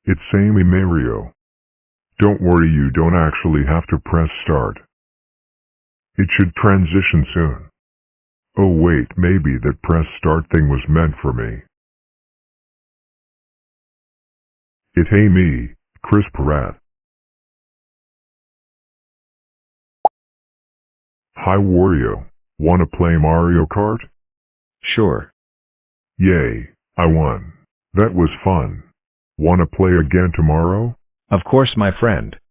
It's samey Mario. Don't worry, you don't actually have to press start. It should transition soon. Oh wait, maybe that press start thing was meant for me. Hey me, Chris Pratt. Hi Wario, wanna play Mario Kart? Sure. Yay, I won. That was fun. Wanna play again tomorrow? Of course, my friend.